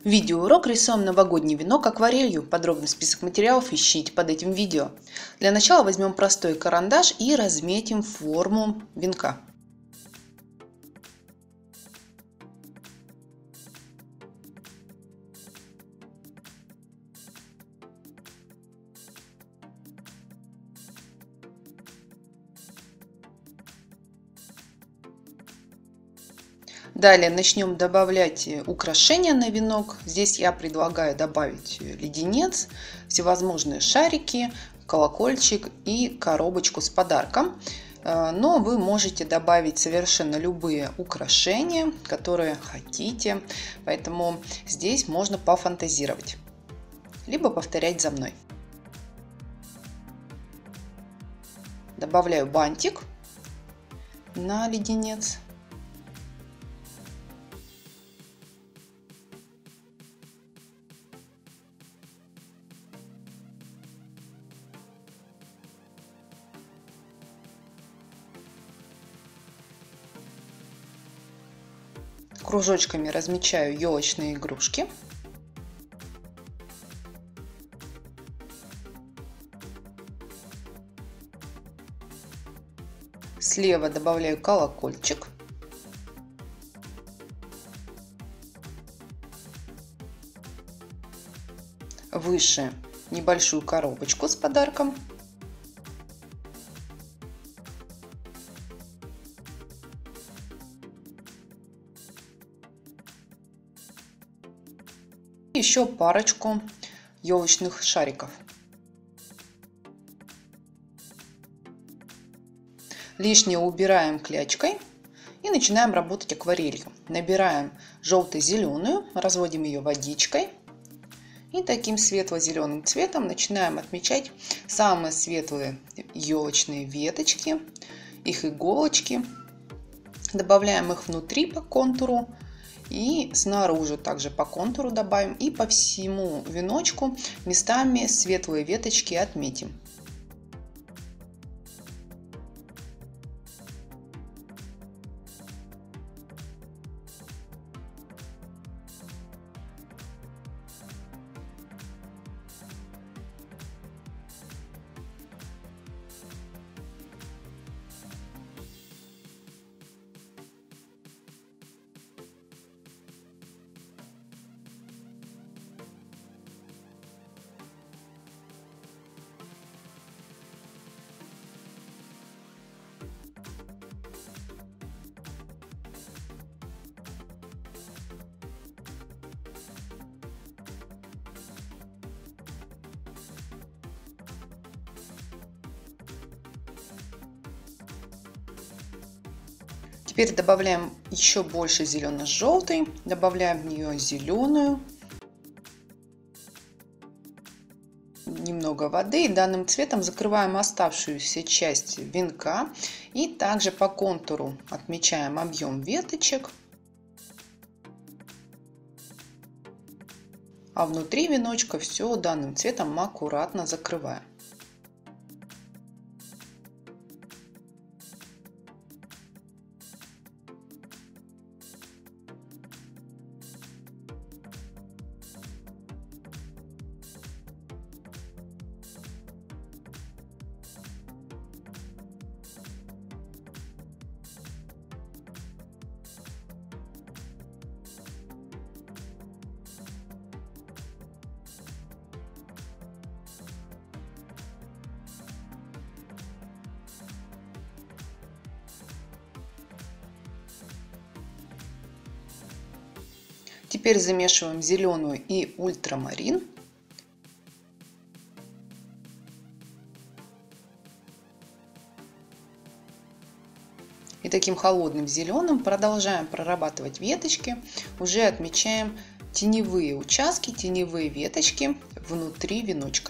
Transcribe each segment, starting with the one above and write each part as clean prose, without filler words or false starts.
Видеоурок «Рисуем новогодний венок акварелью». Подробный список материалов ищите под этим видео. Для начала возьмем простой карандаш и разметим форму венка. Далее начнем добавлять украшения на венок. Здесь я предлагаю добавить леденец, всевозможные шарики, колокольчик и коробочку с подарком. Но вы можете добавить совершенно любые украшения, которые хотите. Поэтому здесь можно пофантазировать, либо повторять за мной. Добавляю бантик на леденец. Кружочками размечаю елочные игрушки. Слева добавляю колокольчик. Выше небольшую коробочку с подарком. Еще парочку елочных шариков. Лишнее убираем клячкой и начинаем работать акварелью. Набираем желто-зеленую, разводим ее водичкой и таким светло-зеленым цветом начинаем отмечать самые светлые елочные веточки, их иголочки. Добавляем их внутри по контуру. И снаружи также по контуру добавим. И по всему веночку местами светлые веточки отметим. Теперь добавляем еще больше зелено-желтой, добавляем в нее зеленую, немного воды и данным цветом закрываем оставшуюся часть венка и также по контуру отмечаем объем веточек, а внутри веночка все данным цветом аккуратно закрываем. Теперь замешиваем зеленую и ультрамарин. И таким холодным зеленым продолжаем прорабатывать веточки. Уже отмечаем теневые участки, теневые веточки внутри веночка.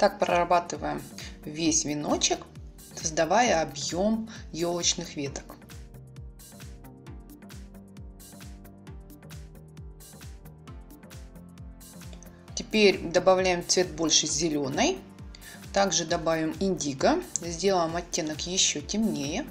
Так прорабатываем весь веночек, создавая объем елочных веток. Теперь добавляем цвет больше зеленый. Также добавим индиго. Сделаем оттенок еще темнее.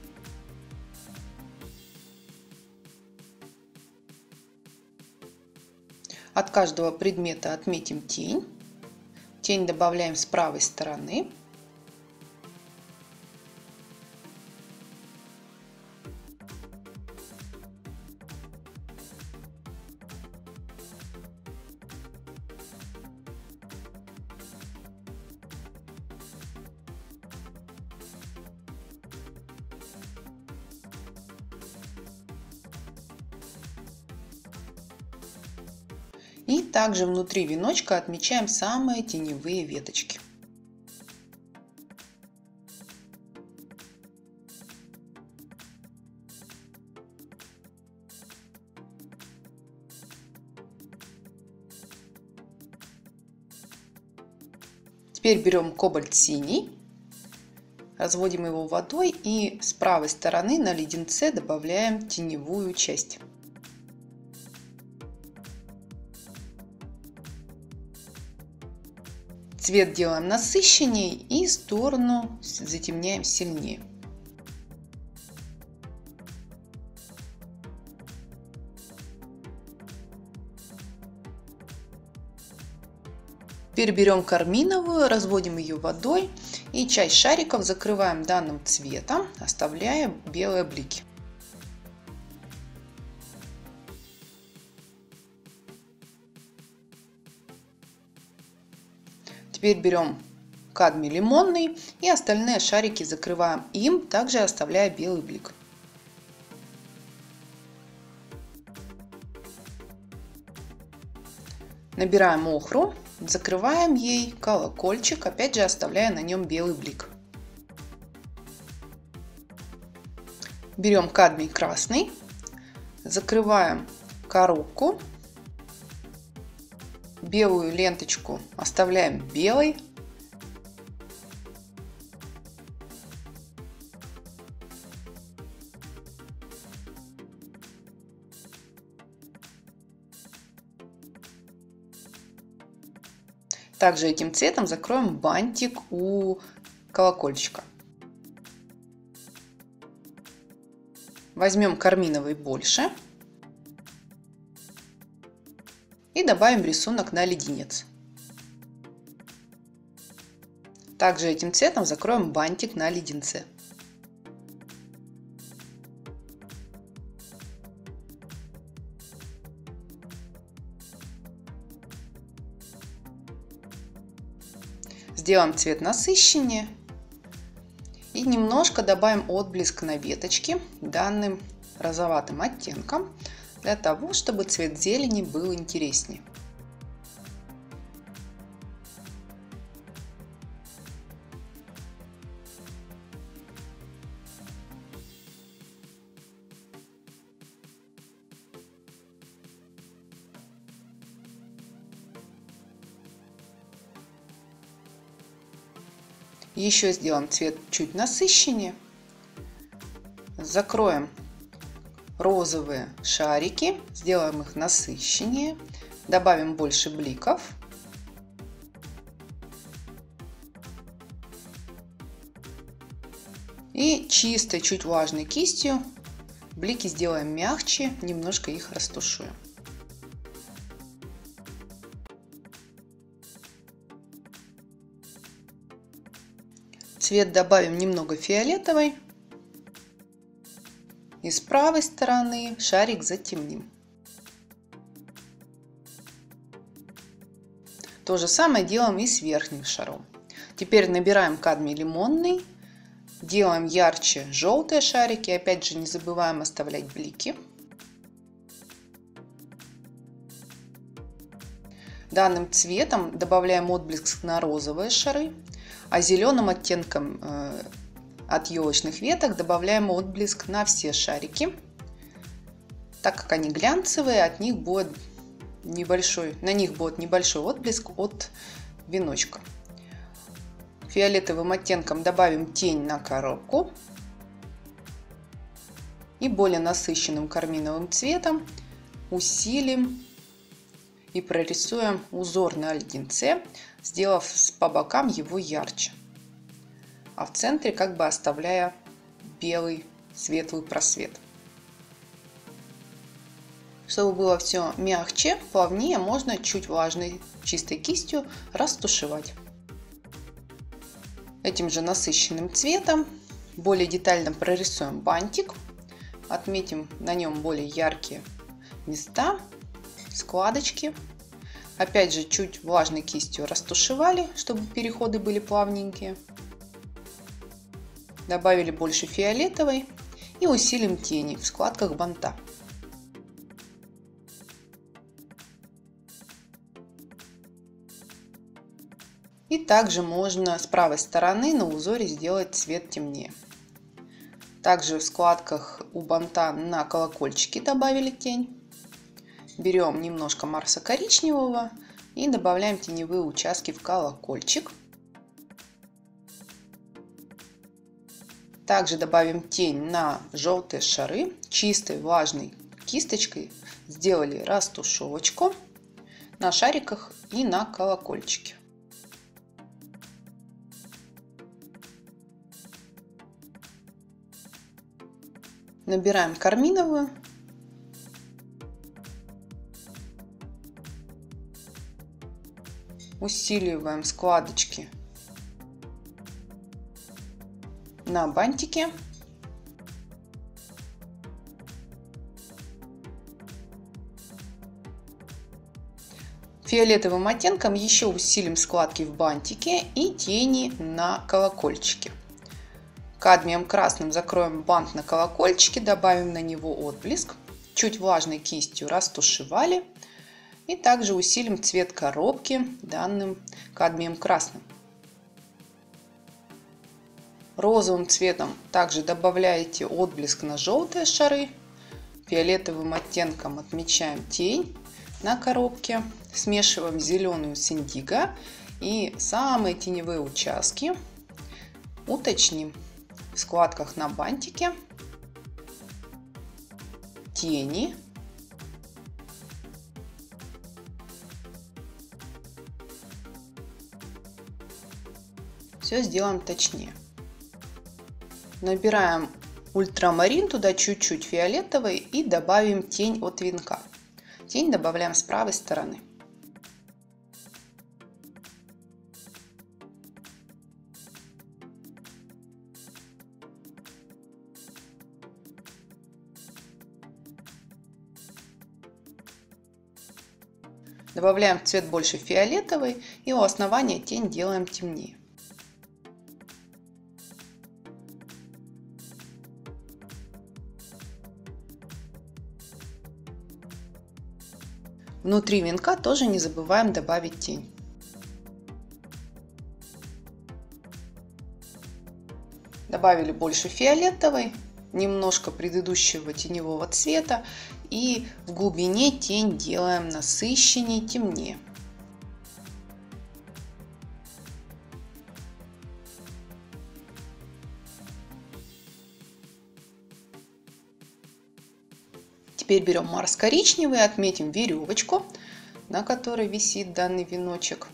От каждого предмета отметим тень. Тень добавляем с правой стороны. И также внутри веночка отмечаем самые теневые веточки. Теперь берем кобальт синий, разводим его водой и с правой стороны на леденце добавляем теневую часть. Цвет делаем насыщеннее и сторону затемняем сильнее. Теперь берем карминовую, разводим ее водой и часть шариков закрываем данным цветом, оставляя белые блики. Теперь берем кадмий лимонный и остальные шарики закрываем им, также оставляя белый блик. Набираем охру, закрываем ей колокольчик, опять же оставляя на нем белый блик. Берем кадмий красный, закрываем коробку. Белую ленточку оставляем белой. Также этим цветом закроем бантик у колокольчика. Возьмем карминовый больше. И добавим рисунок на леденец. Также этим цветом закроем бантик на леденце. Сделаем цвет насыщеннее. И немножко добавим отблеск на веточке данным розоватым оттенком, для того, чтобы цвет зелени был интереснее. Еще сделаем цвет чуть насыщеннее. Закроем розовые шарики, сделаем их насыщеннее, добавим больше бликов. И чистой, чуть влажной кистью блики сделаем мягче, немножко их растушуем. Цвет добавим немного фиолетовый. И с правой стороны шарик затемним. То же самое делаем и с верхним шаром. Теперь набираем кадмий лимонный, делаем ярче желтые шарики, опять же не забываем оставлять блики. Данным цветом добавляем отблеск на розовые шары, а зеленым оттенком от елочных веток добавляем отблеск на все шарики. Так как они глянцевые, на них будет небольшой отблеск от веночка. Фиолетовым оттенком добавим тень на коробку. И более насыщенным карминовым цветом усилим и прорисуем узор на леденце, сделав по бокам его ярче, а в центре как бы оставляя белый светлый просвет. Чтобы было все мягче, плавнее, можно чуть влажной чистой кистью растушевать. Этим же насыщенным цветом более детально прорисуем бантик, отметим на нем более яркие места, складочки. Опять же чуть влажной кистью растушевали, чтобы переходы были плавненькие. Добавили больше фиолетовой и усилим тени в складках банта. И также можно с правой стороны на узоре сделать цвет темнее. Также в складках у банта на колокольчике добавили тень. Берем немножко Марса коричневого и добавляем теневые участки в колокольчик. Также добавим тень на желтые шары. Чистой влажной кисточкой сделали растушевочку на шариках и на колокольчике. Набираем карминовую. Усиливаем складочки на бантике. Фиолетовым оттенком еще усилим складки в бантике и тени на колокольчике. Кадмием красным закроем бант на колокольчике, добавим на него отблеск. Чуть влажной кистью растушевали. И также усилим цвет коробки данным кадмием красным. Розовым цветом также добавляете отблеск на желтые шары. Фиолетовым оттенком отмечаем тень на коробке. Смешиваем зеленую с индиго. И самые теневые участки уточним в складках на бантике. Тени. Все сделаем точнее. Набираем ультрамарин, туда чуть-чуть фиолетовый и добавим тень от венка. Тень добавляем с правой стороны. Добавляем цвет больше фиолетовый и у основания тень делаем темнее. Внутри венка тоже не забываем добавить тень. Добавили больше фиолетовой, немножко предыдущего теневого цвета и в глубине тень делаем насыщеннее, темнее. Теперь берем Марс коричневый, отметим веревочку, на которой висит данный веночек.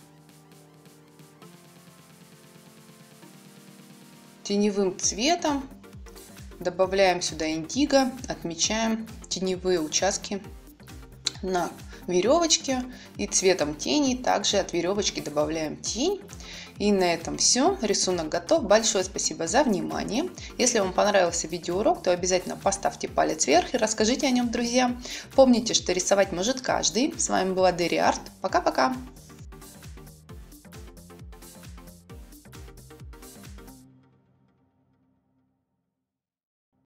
Теневым цветом добавляем сюда индиго, отмечаем теневые участки на веревочке и цветом тени также от веревочки добавляем тень. И на этом все. Рисунок готов. Большое спасибо за внимание. Если вам понравился видеоурок, то обязательно поставьте палец вверх и расскажите о нем друзьям. Помните, что рисовать может каждый. С вами была Дерри Арт. Пока-пока!